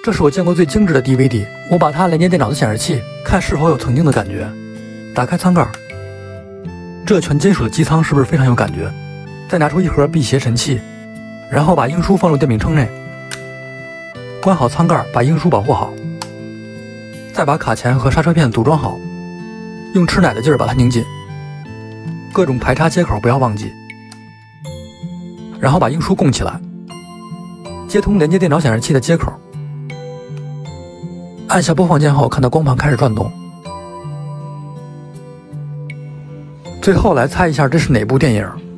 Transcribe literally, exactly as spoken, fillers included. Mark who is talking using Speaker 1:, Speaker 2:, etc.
Speaker 1: 这是我见过最精致的 D V D， 我把它连接电脑的显示器，看是否有曾经的感觉。打开舱盖，这全金属的机舱是不是非常有感觉？再拿出一盒辟邪神器，然后把英书放入电饼铛内，关好舱盖，把英书保护好，再把卡钳和刹车片组装好，用吃奶的劲儿把它拧紧，各种排插接口不要忘记，然后把英书供起来，接通连接电脑显示器的接口，按下播放键后，看到光盘开始转动。最后来猜一下这是哪部电影？